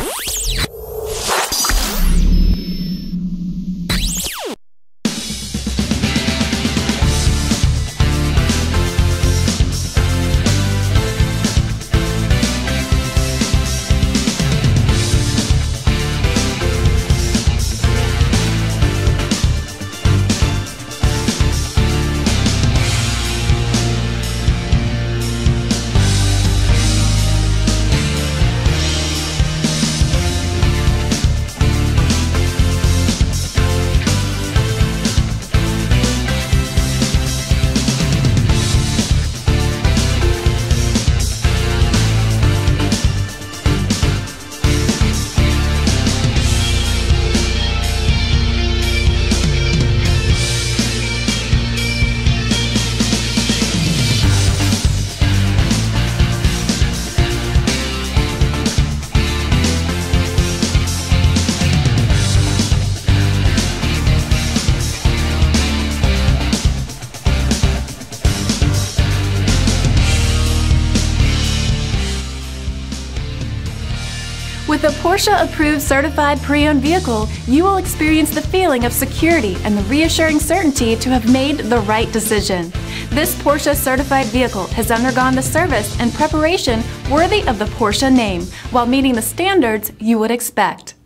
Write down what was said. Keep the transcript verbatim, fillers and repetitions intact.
With a Porsche-approved certified pre-owned vehicle, you will experience the feeling of security and the reassuring certainty to have made the right decision. This Porsche certified vehicle has undergone the service and preparation worthy of the Porsche name, while meeting the standards you would expect.